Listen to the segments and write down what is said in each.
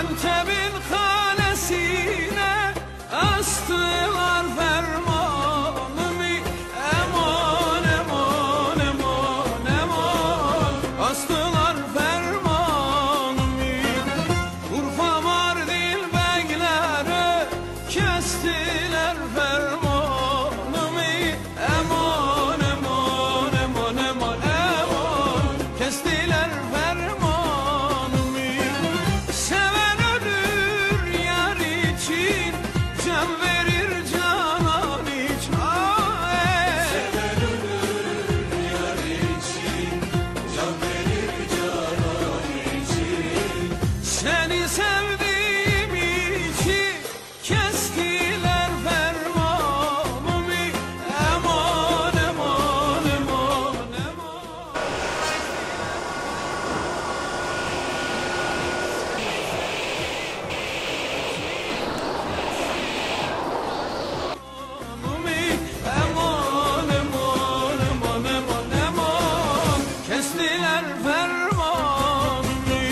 Antep'in kalesine astılar fermanımı. Eman eman eman eman, astılar fermanımı. Urfa Mardin beyleri kestiler fermanımı. Eman eman eman eman eman, kestiler fermanımı. Seven ölür yar için, can verir canan için. Seven ölür yar için, can verir canan için. Seni sevdiğim için kestiler fermanımı. Eman eman eman eman. Eman eman eman eman eman, kestiler fermanımı.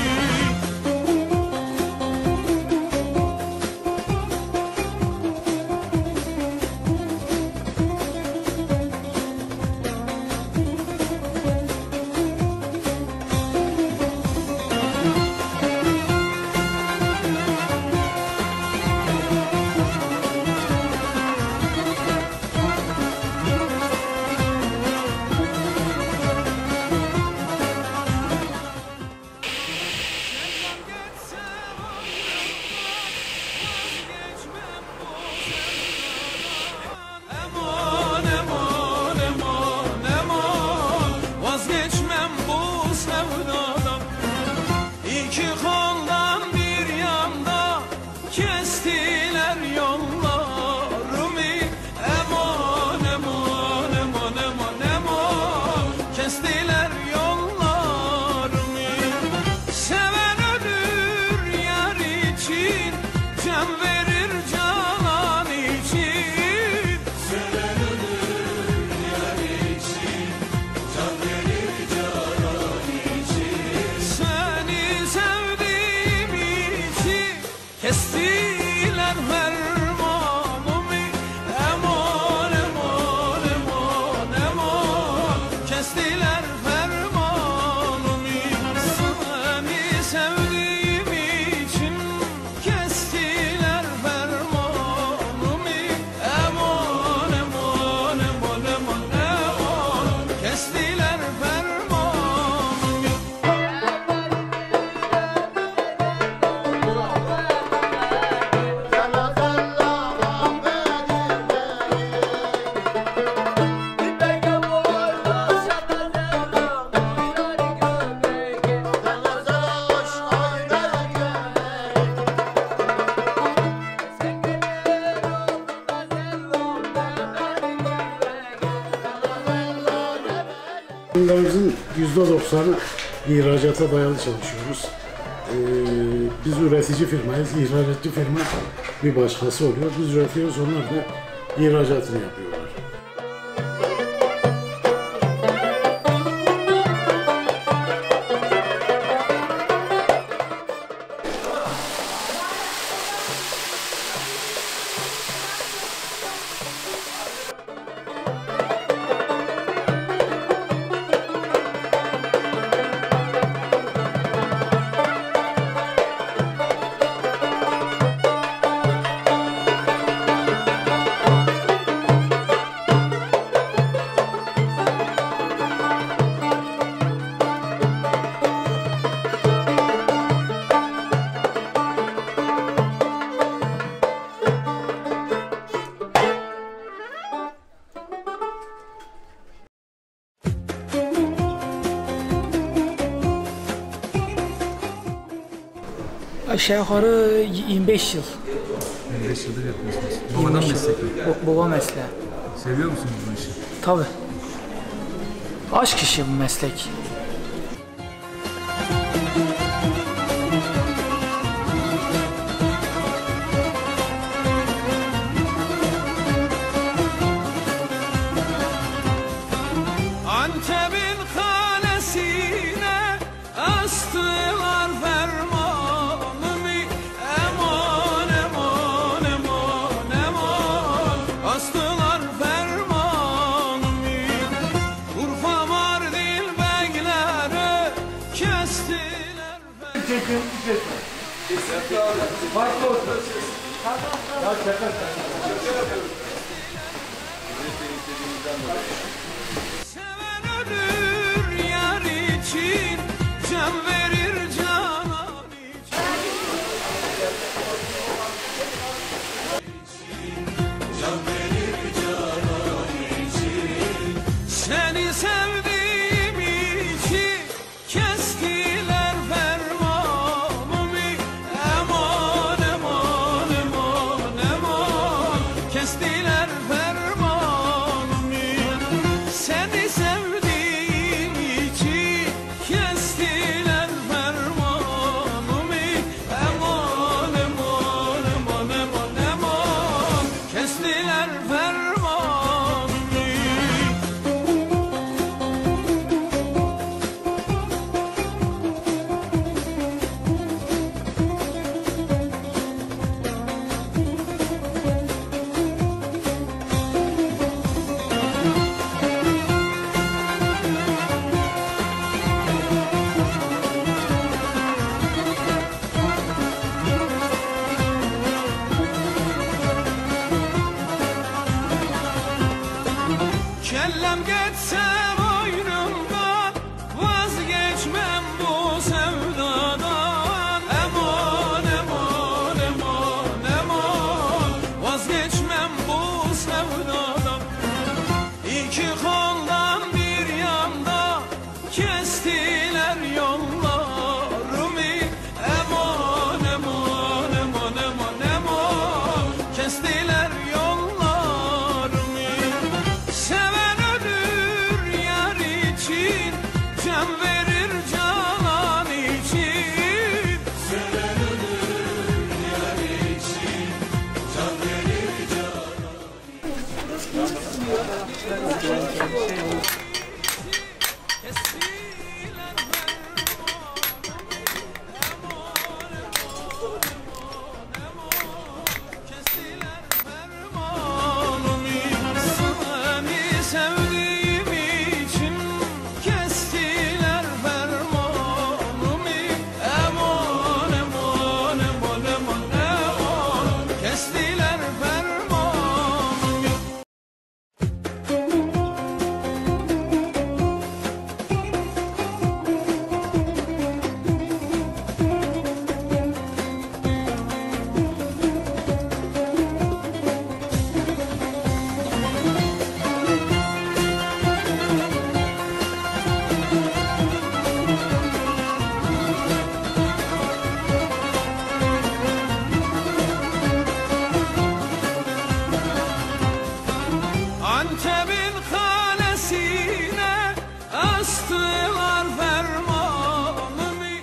Eman eman eman eman, vazgeçmem bu sevdadan. İki koldan bir yanda kestiler yollarımı. Eman eman eman eman eman, kestiler yollarımı. Seven ölür yar için, can verir canan için. Seven ölür yar için, can verir canan için. Seni sevdiğim için kestiler fermanımı. Eman eman eman eman, kestiler fermanımı. Seni sevdiğim için kestiler fermanımı. Eman eman eman eman eman, kestiler fermanımı. Ürünlerimizin %90'ı ihracata dayalı çalışıyoruz. Biz üretici firmayız, ihracatçı firma bir başkası oluyor. Biz üretiyoruz, onlar da ihracatını yapıyorlar. Aşağı yukarı 25 yıl. 25 yıldır yapıyorsunuz. Babadan meslek mi? Baba mesleği. Seviyor musunuz bu işi? Tabii. Aşk işi bu meslek. Antep'in kalesine astılar fermanımı. Seven ölür yar için, can verir canan için. Can verir canan için. Seni sevdiğim için kestiler fermanımı. Eman eman eman eman, kestiler fermanımı. Seni sevdiğim için kestiler fermanımı. Eman eman eman eman eman, kestiler fermanımı. Kellem geçse boynumdan, vazgeçmem bu sevdadan. Eman eman eman eman, vazgeçmem bu sevdadan. İki koldan bir yanda kestiler yollarımı. Eman eman eman eman eman, kestiler yollarımı. Seven ölür yar için, can verir canan için. Seven ölür yar için, can verir canan kestiler kestiler fermanımı. Seni sevdiğim için kestiler fermanımı. Eman eman eman eman eman, kestiler fermanımı. Antep'in kalesine astılar fermanımı.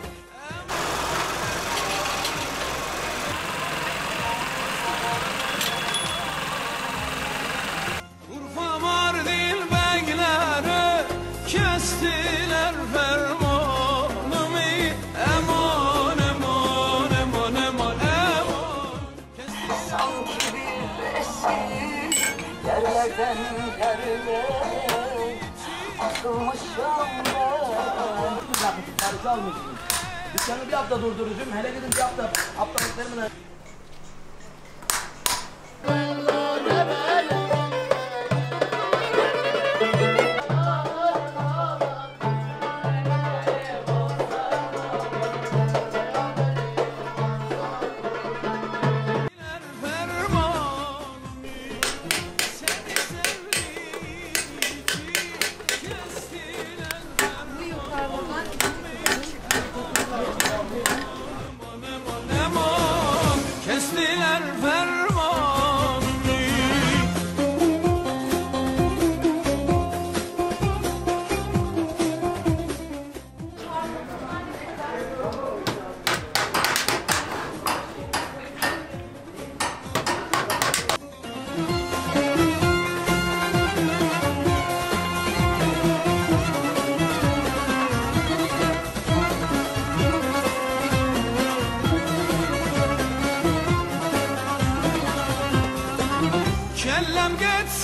Urfa Mardin beyleri kestiler fermanımı. Eman eman eman eman eman, Sanki bir esir yerlerden yerlere asılmışım ben. Parça almışsın. Dükkanı bir hafta durduracağım. Hele gidin bir hafta haftalıklarımı. kestiler fermanımı. Kellem geçse